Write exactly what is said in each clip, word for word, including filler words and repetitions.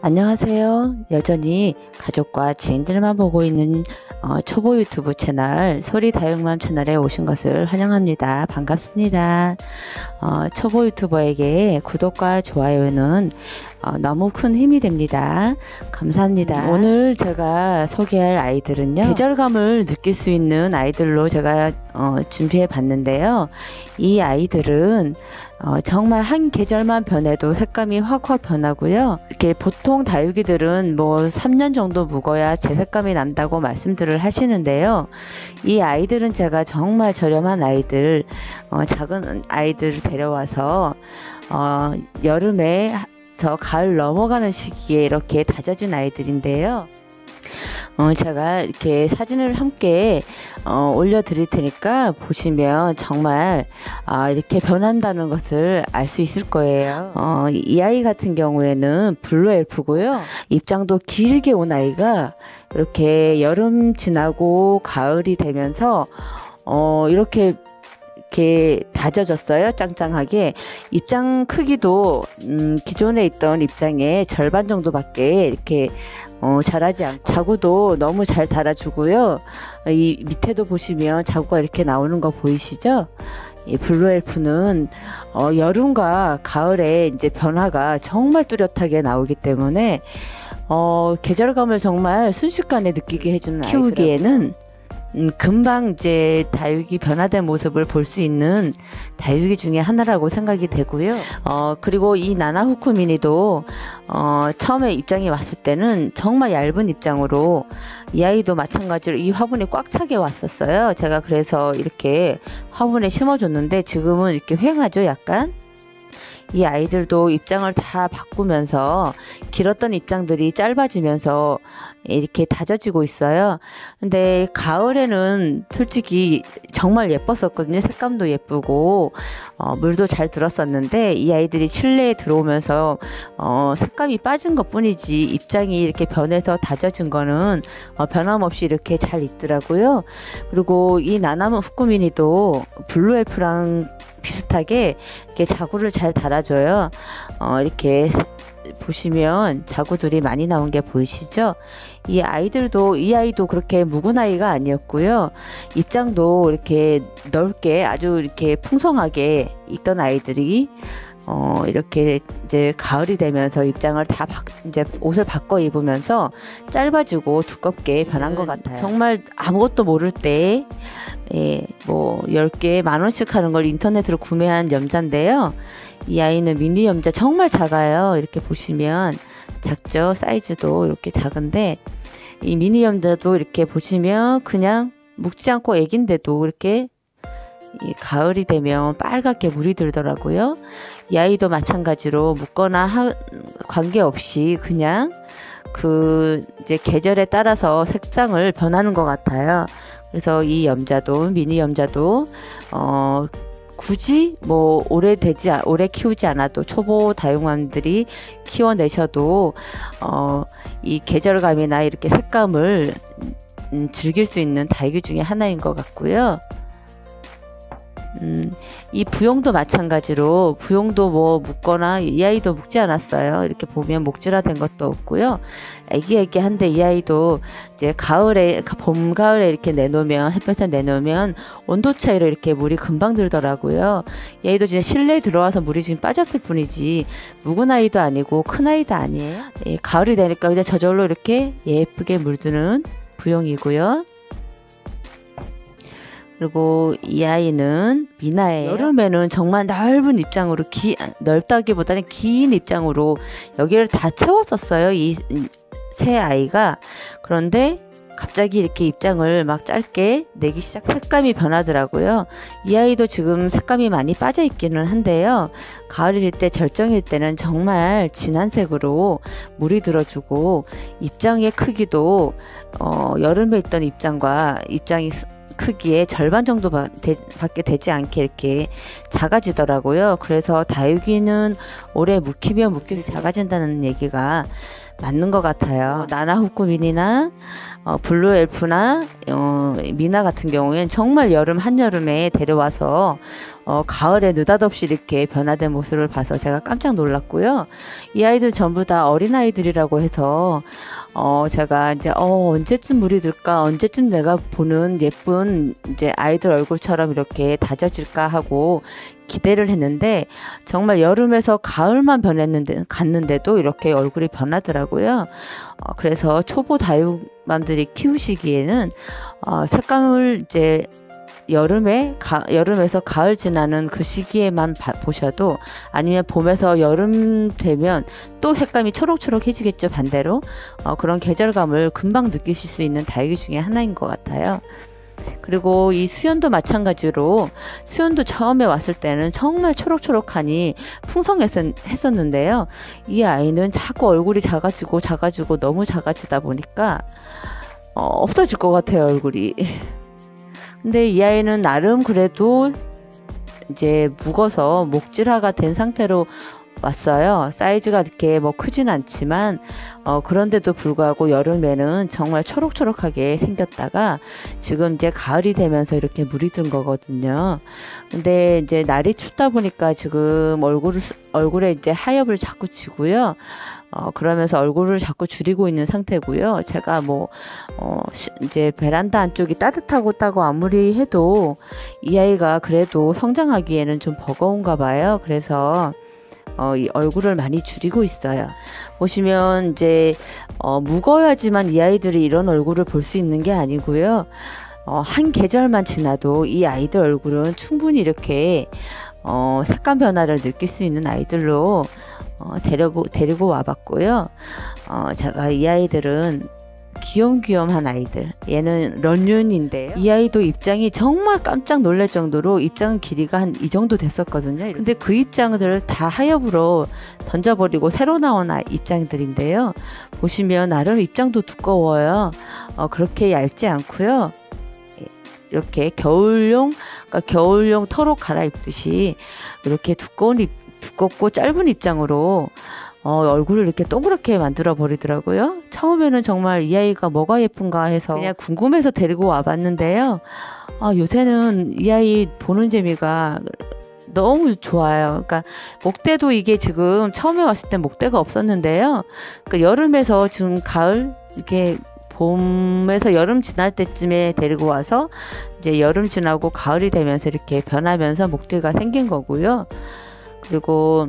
안녕하세요. 여전히 가족과 지인들만 보고 있는 어, 초보 유튜브 채널 소리다육맘 채널에 오신 것을 환영합니다. 반갑습니다. 어, 초보 유튜버에게 구독과 좋아요는 어, 너무 큰 힘이 됩니다. 감사합니다. 오늘 제가 소개할 아이들은요, 계절감을 느낄 수 있는 아이들로 제가 어, 준비해 봤는데요. 이 아이들은 어, 정말 한 계절만 변해도 색감이 확확 변하고요. 이렇게 보통 다육이들은 뭐 삼 년 정도 묵어야 제 색감이 난다고 말씀들을 하시는데요. 이 아이들은 제가 정말 저렴한 아이들, 어, 작은 아이들을 데려와서 어, 여름에 저 가을 넘어가는 시기에 이렇게 다져진 아이들인데요. 어, 제가 이렇게 사진을 함께 어, 올려 드릴 테니까 보시면 정말 아, 이렇게 변한다는 것을 알 수 있을 거예요. 어, 이 아이 같은 경우에는 블루 엘프고요. 입장도 길게 온 아이가 이렇게 여름 지나고 가을이 되면서 어, 이렇게 이렇게 다져졌어요. 짱짱하게. 입장 크기도 음, 기존에 있던 입장의 절반 정도밖에 이렇게 어, 자라지 않고, 자구도 너무 잘 달아주고요. 이 밑에도 보시면 자구가 이렇게 나오는 거 보이시죠? 이 블루 엘프는 어, 여름과 가을에 이제 변화가 정말 뚜렷하게 나오기 때문에 어, 계절감을 정말 순식간에 느끼게 해주는 키우기에는 음, 금방 이제 다육이 변화된 모습을 볼 수 있는 다육이 중에 하나라고 생각이 되고요. 어, 그리고 이 나나후쿠미니도 어, 처음에 입장이 왔을 때는 정말 얇은 입장으로 이 아이도 마찬가지로 이 화분에 꽉 차게 왔었어요. 제가 그래서 이렇게 화분에 심어줬는데 지금은 이렇게 휑하죠, 약간. 이 아이들도 입장을 다 바꾸면서 길었던 입장들이 짧아지면서 이렇게 다져지고 있어요. 근데 가을에는 솔직히 정말 예뻤었거든요. 색감도 예쁘고 어, 물도 잘 들었었는데 이 아이들이 실내에 들어오면서 어, 색감이 빠진 것 뿐이지 입장이 이렇게 변해서 다져진 거는 어, 변함없이 이렇게 잘 있더라고요. 그리고 이 나나무 후쿠미니도 블루 엘프랑 비슷하게 이렇게 자구를 잘 달아줘요. 어, 이렇게 보시면 자구들이 많이 나온 게 보이시죠? 이 아이들도, 이 아이도 그렇게 묵은 아이가 아니었고요. 입장도 이렇게 넓게 아주 이렇게 풍성하게 있던 아이들이 어, 이렇게 이제 가을이 되면서 입장을 다 바, 이제 옷을 바꿔 입으면서 짧아지고 두껍게 변한 것 같아요. 정말 아무것도 모를 때, 예, 뭐, 열 개 만 원씩 하는 걸 인터넷으로 구매한 염자인데요. 이 아이는 미니 염자 정말 작아요. 이렇게 보시면 작죠? 사이즈도 이렇게 작은데, 이 미니 염자도 이렇게 보시면 그냥 묵지 않고 애긴데도 이렇게 이 가을이 되면 빨갛게 물이 들더라고요. 이 아이도 마찬가지로 묻거나 하, 관계없이 그냥 그 이제 계절에 따라서 색상을 변하는 것 같아요. 그래서 이 염자도, 미니 염자도 어 굳이 뭐 오래 되지 오래 키우지 않아도 초보 다육맘들이 키워내셔도 어 이 계절감이나 이렇게 색감을 음, 즐길 수 있는 다육이 중에 하나인 것 같고요. 음, 이 부용도 마찬가지로 부용도 뭐 묵거나 이 아이도 묵지 않았어요. 이렇게 보면 목질화된 것도 없고요. 애기애기한데 이 아이도 이제 가을에 봄 가을에 이렇게 내놓으면 햇볕에 내놓으면 온도 차이로 이렇게 물이 금방 들더라고요. 이 아이도 진짜 실내에 들어와서 물이 지금 빠졌을 뿐이지 묵은 아이도 아니고 큰 아이도 아니에요. 예, 가을이 되니까 그냥 저절로 이렇게 예쁘게 물드는 부용이고요. 그리고 이 아이는 미나예요. 여름에는 정말 넓은 입장으로 기, 넓다기보다는 긴 입장으로 여기를 다 채웠었어요. 이 새 아이가. 그런데 갑자기 이렇게 입장을 막 짧게 내기 시작, 색감이 변하더라고요. 이 아이도 지금 색감이 많이 빠져 있기는 한데요. 가을일 때, 절정일 때는 정말 진한 색으로 물이 들어주고 입장의 크기도 어, 여름에 있던 입장과 입장이 크기의 절반 정도 밖에 되지 않게 이렇게 작아지더라고요. 그래서 다육이는 오래 묵히면 묵힐수록 작아진다는 얘기가 맞는 것 같아요. 나나후쿠민이나 어, 블루 엘프나 어, 미나 같은 경우에는 정말 여름 한여름에 데려와서 어, 가을에 느닷없이 이렇게 변화된 모습을 봐서 제가 깜짝 놀랐고요. 이 아이들 전부 다 어린아이들이라고 해서 어, 제가 이제, 어, 언제쯤 물이 들까? 언제쯤 내가 보는 예쁜 이제 아이들 얼굴처럼 이렇게 다져질까 하고 기대를 했는데, 정말 여름에서 가을만 변했는데, 갔는데도 이렇게 얼굴이 변하더라고요. 어, 그래서 초보 다육맘들이 키우시기에는, 어, 색감을 이제 여름에 가, 여름에서 가을 지나는 그 시기에만 봐, 보셔도, 아니면 봄에서 여름 되면 또 색감이 초록초록해지겠죠. 반대로 어, 그런 계절감을 금방 느끼실 수 있는 다육이 중에 하나인 것 같아요. 그리고 이 수연도 마찬가지로, 수연도 처음에 왔을 때는 정말 초록초록하니 풍성했었는데요. 이 아이는 자꾸 얼굴이 작아지고 작아지고 너무 작아지다 보니까 어, 없어질 것 같아요, 얼굴이. 근데 이 아이는 나름 그래도 이제 묵어서 목질화가 된 상태로 왔어요. 사이즈가 이렇게 뭐 크진 않지만 어 그런데도 불구하고 여름에는 정말 초록초록하게 생겼다가 지금 이제 가을이 되면서 이렇게 물이 든 거거든요. 근데 이제 날이 춥다 보니까 지금 얼굴을 얼굴에 이제 하엽을 자꾸 지고요. 어, 그러면서 얼굴을 자꾸 줄이고 있는 상태고요. 제가 뭐, 어, 시, 이제 베란다 안쪽이 따뜻하고 따고 아무리 해도 이 아이가 그래도 성장하기에는 좀 버거운가 봐요. 그래서, 어, 이 얼굴을 많이 줄이고 있어요. 보시면 이제, 어, 묵어야지만 이 아이들이 이런 얼굴을 볼 수 있는 게 아니고요. 어, 한 계절만 지나도 이 아이들 얼굴은 충분히 이렇게, 어, 색감 변화를 느낄 수 있는 아이들로 어, 데리고, 데리고 와봤고요. 어, 제가 이 아이들은 귀염귀염한 아이들. 얘는 런륜인데요. 이 아이도 입장이 정말 깜짝 놀랄 정도로 입장 길이가 한 이 정도 됐었거든요. 근데 그 입장들을 다 하엽으로 던져버리고 새로 나온 입장들인데요. 보시면 나름 입장도 두꺼워요. 어, 그렇게 얇지 않고요. 이렇게 겨울용, 그러니까 겨울용 털옷 갈아입듯이 이렇게 두꺼운 입, 두껍고 짧은 입장으로 어, 얼굴을 이렇게 동그랗게 만들어 버리더라고요. 처음에는 정말 이 아이가 뭐가 예쁜가 해서 그냥 궁금해서 데리고 와봤는데요. 아, 요새는 이 아이 보는 재미가 너무 좋아요. 그러니까 목대도 이게 지금 처음에 왔을 땐 목대가 없었는데요. 그러니까 여름에서 지금 가을 이렇게 봄에서 여름 지날 때쯤에 데리고 와서 이제 여름 지나고 가을이 되면서 이렇게 변하면서 목대가 생긴 거고요. 그리고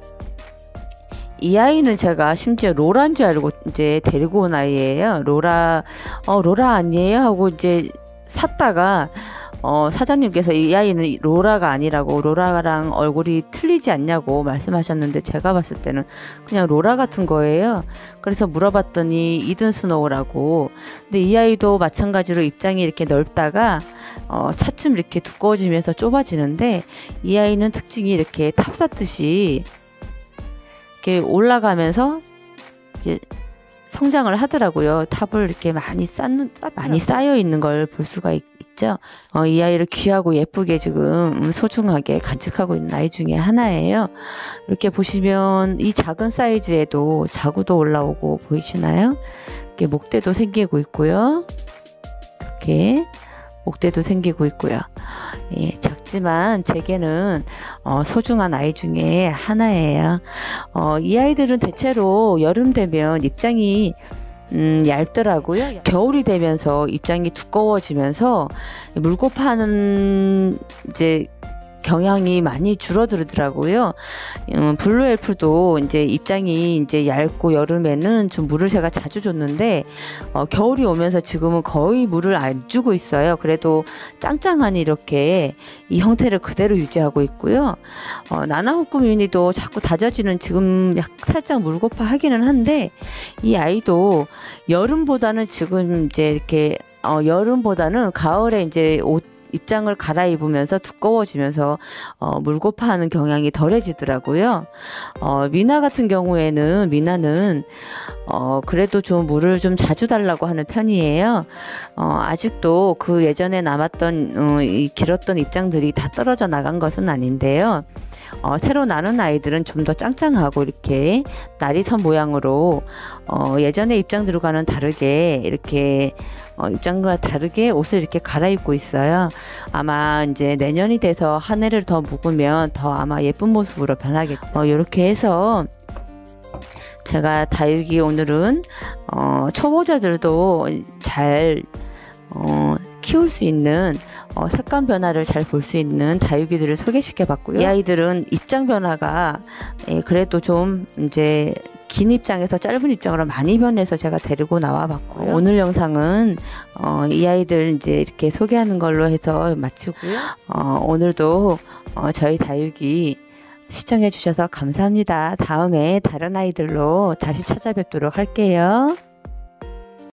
이 아이는 제가 심지어 로라인 줄 알고 이제 데리고 온 아이예요. 로라, 어, 로라 아니에요? 하고 이제 샀다가 어, 사장님께서 이 아이는 로라가 아니라고, 로라랑 얼굴이 틀리지 않냐고 말씀하셨는데 제가 봤을 때는 그냥 로라 같은 거예요. 그래서 물어봤더니 이든 스노우라고. 근데 이 아이도 마찬가지로 입장이 이렇게 넓다가 어, 차츰 이렇게 두꺼워지면서 좁아지는데, 이 아이는 특징이 이렇게 탑 쌓듯이 이렇게 올라가면서 이렇게 성장을 하더라고요. 탑을 이렇게 많이 쌓는, 많이 쌓여 있는 걸 볼 수가 있, 있죠. 어, 이 아이를 귀하고 예쁘게 지금 소중하게 간직하고 있는 아이 중에 하나예요. 이렇게 보시면 이 작은 사이즈에도 자구도 올라오고 보이시나요? 이렇게 목대도 생기고 있고요. 이렇게 목대도 생기고 있고요. 예, 작지만 제게는 어, 소중한 아이 중에 하나예요. 어, 이 아이들은 대체로 여름 되면 입장이 음, 얇더라고요. 겨울이 되면서 입장이 두꺼워지면서 물고파는 이제 경향이 많이 줄어들더라고요. 음, 블루 엘프도 이제 입장이 이제 얇고 여름에는 좀 물을 제가 자주 줬는데 어, 겨울이 오면서 지금은 거의 물을 안 주고 있어요. 그래도 짱짱하니 이렇게 이 형태를 그대로 유지하고 있고요. 어, 나나호꾸 유니도 자꾸 다져지는 지금 약 살짝 물고파 하기는 한데, 이 아이도 여름보다는 지금 이제 이렇게 어, 여름보다는 가을에 이제 옷 입장을 갈아입으면서 두꺼워지면서 어, 물고파하는 경향이 덜해지더라고요. 어, 미나 같은 경우에는, 미나는 어, 그래도 좀 물을 좀 자주 달라고 하는 편이에요. 어, 아직도 그 예전에 남았던 어, 이 길었던 입장들이 다 떨어져 나간 것은 아닌데요. 어, 새로 나는 아이들은 좀 더 짱짱하고 이렇게 나리선 모양으로 어, 예전의 입장들과는 다르게 이렇게 어, 입장과 다르게 옷을 이렇게 갈아입고 있어요. 아마 이제 내년이 돼서 한 해를 더 묵으면 더 아마 예쁜 모습으로 변하겠죠. 어, 이렇게 해서 제가 다육이 오늘은 어, 초보자들도 잘 어, 키울 수 있는 어, 색감 변화를 잘 볼 수 있는 다육이들을 소개시켜 봤고요. 이 아이들은 입장 변화가 예, 그래도 좀 이제 긴 입장에서 짧은 입장으로 많이 변해서 제가 데리고 나와 봤고요. 오늘 영상은 어, 이 아이들 이제 이렇게 소개하는 걸로 해서 마치고요. 어, 오늘도 어, 저희 다육이 시청해 주셔서 감사합니다. 다음에 다른 아이들로 다시 찾아뵙도록 할게요.